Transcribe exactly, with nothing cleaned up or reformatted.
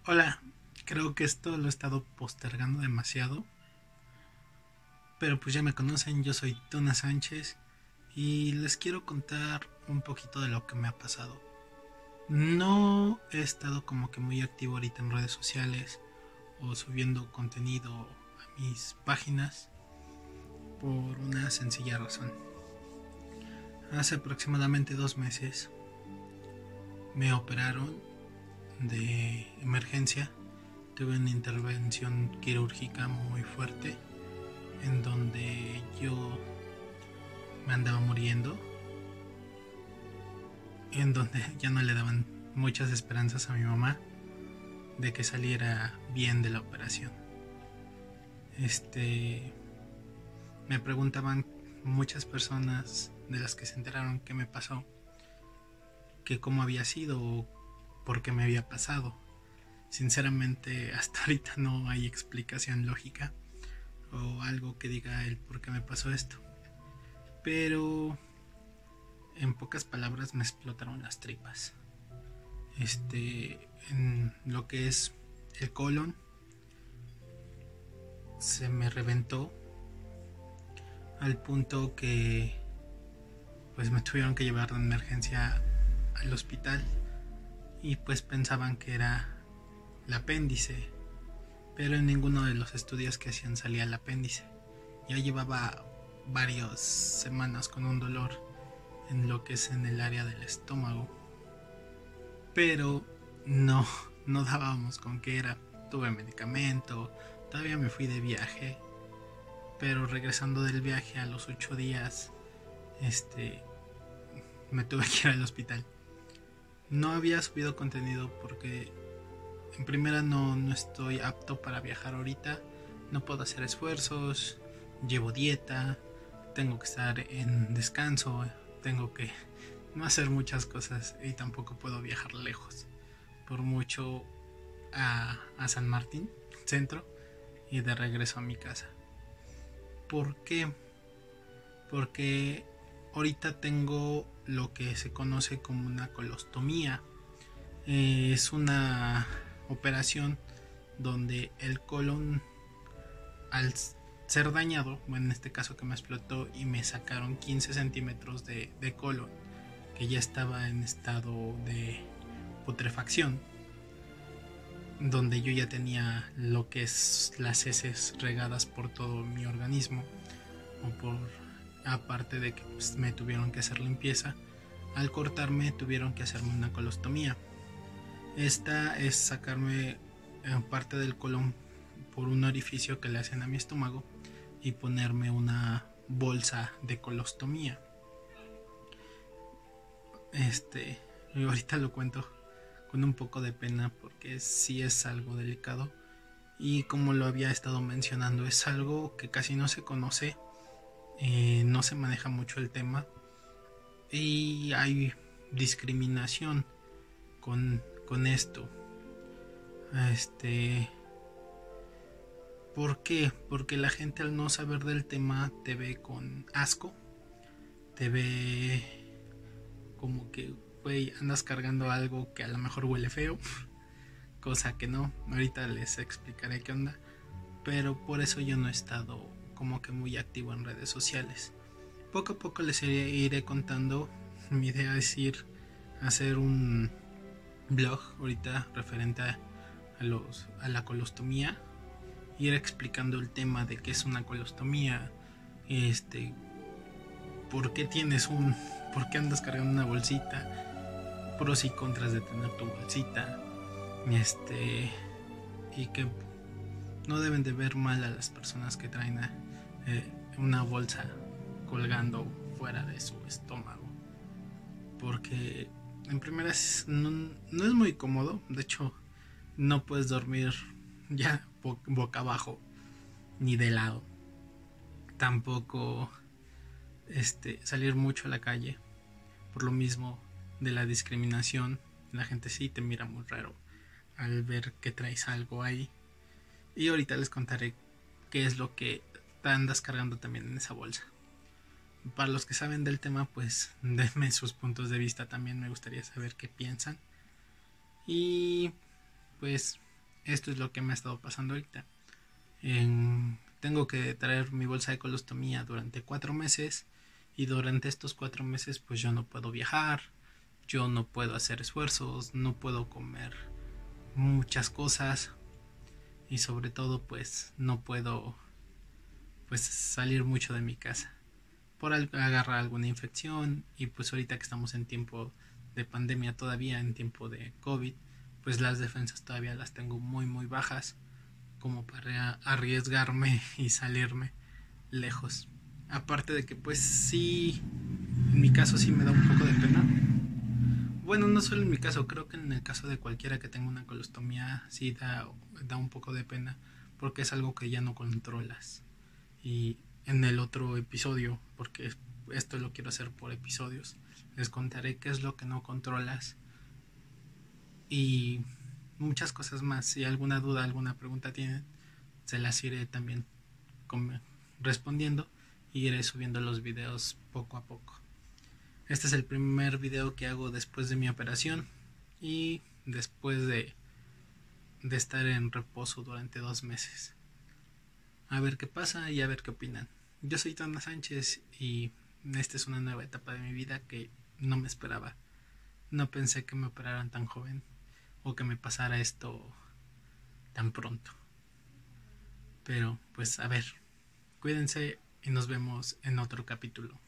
Hola, creo que esto lo he estado postergando demasiado, pero pues ya me conocen, yo soy Tuna Sánchez y les quiero contar un poquito de lo que me ha pasado. No he estado como que muy activo ahorita en redes sociales o subiendo contenido a mis páginas por una sencilla razón. Hace aproximadamente dos meses me operaron de emergencia. Tuve una intervención quirúrgica muy fuerte en donde yo me andaba muriendo, en donde ya no le daban muchas esperanzas a mi mamá de que saliera bien de la operación. Este, me preguntaban muchas personas de las que se enteraron qué me pasó, que cómo había sido o por qué me había pasado. Sinceramente, hasta ahorita no hay explicación lógica o algo que diga el por qué me pasó esto. Pero en pocas palabras me explotaron las tripas. Este, en lo que es el colon, se me reventó al punto que pues me tuvieron que llevar de emergencia al hospital y pues pensaban que era el apéndice, pero en ninguno de los estudios que hacían salía el apéndice. Ya llevaba varias semanas con un dolor en lo que es en el área del estómago, pero no, no dábamos con qué era. Tuve medicamento, todavía me fui de viaje, pero regresando del viaje a los ocho días, este, me tuve que ir al hospital. No había subido contenido porque en primera no, no estoy apto para viajar ahorita, no puedo hacer esfuerzos, llevo dieta, tengo que estar en descanso, tengo que no hacer muchas cosas y tampoco puedo viajar lejos, por mucho a, a San Martín, centro, y de regreso a mi casa. ¿Por qué? Porque ahorita tengo lo que se conoce como una colostomía. Eh, es una operación donde el colon, al ser dañado, bueno, en este caso que me explotó y me sacaron quince centímetros de, de colon, que ya estaba en estado de putrefacción, donde yo ya tenía lo que es las heces regadas por todo mi organismo, o por aparte de que pues, me tuvieron que hacer limpieza. Al cortarme tuvieron que hacerme una colostomía. Esta es sacarme parte del colon por un orificio que le hacen a mi estómago y ponerme una bolsa de colostomía. Este, ahorita lo cuento con un poco de pena porque sí es algo delicado y como lo había estado mencionando es algo que casi no se conoce, eh, no se maneja mucho el tema y hay discriminación con, con esto. Este, ¿por qué? Porque la gente al no saber del tema te ve con asco, te ve como que, güey, andas cargando algo que a lo mejor huele feo, cosa que no, ahorita les explicaré qué onda, pero por eso yo no he estado como que muy activo en redes sociales. Poco a poco les iré, iré contando. Mi idea es ir a hacer un blog ahorita referente a, a, los, a la colostomía, ir explicando el tema de qué es una colostomía, este, por qué tienes un, por qué andas cargando una bolsita, pros y contras de tener tu bolsita, este, y que no deben de ver mal a las personas que traen a, eh, una bolsa colgando fuera de su estómago, porque en primera no, no es muy cómodo. De hecho no puedes dormir ya boca abajo ni de lado, tampoco este, salir mucho a la calle por lo mismo de la discriminación. La gente sí te mira muy raro al ver que traes algo ahí, y ahorita les contaré qué es lo que andas cargando también en esa bolsa. Para los que saben del tema, pues denme sus puntos de vista, también me gustaría saber qué piensan. Y pues esto es lo que me ha estado pasando ahorita. En, tengo que traer mi bolsa de colostomía durante cuatro meses y durante estos cuatro meses pues yo no puedo viajar, yo no puedo hacer esfuerzos, no puedo comer muchas cosas y sobre todo pues no puedo pues salir mucho de mi casa por agarrar alguna infección y pues ahorita que estamos en tiempo de pandemia todavía, en tiempo de COVID, pues las defensas todavía las tengo muy muy bajas como para arriesgarme y salirme lejos. Aparte de que pues sí, en mi caso sí me da un poco de pena. Bueno, no solo en mi caso, creo que en el caso de cualquiera que tenga una colostomía sí da, da un poco de pena porque es algo que ya no controlas. Y en el otro episodio, porque esto lo quiero hacer por episodios, les contaré qué es lo que no controlas y muchas cosas más. Si alguna duda, alguna pregunta tienen, se las iré también respondiendo y iré subiendo los videos poco a poco. Este es el primer video que hago después de mi operación y después de, de estar en reposo durante dos meses. A ver qué pasa y a ver qué opinan. Yo soy Tona Sánchez y esta es una nueva etapa de mi vida que no me esperaba. No pensé que me operaran tan joven o que me pasara esto tan pronto. Pero pues a ver, cuídense y nos vemos en otro capítulo.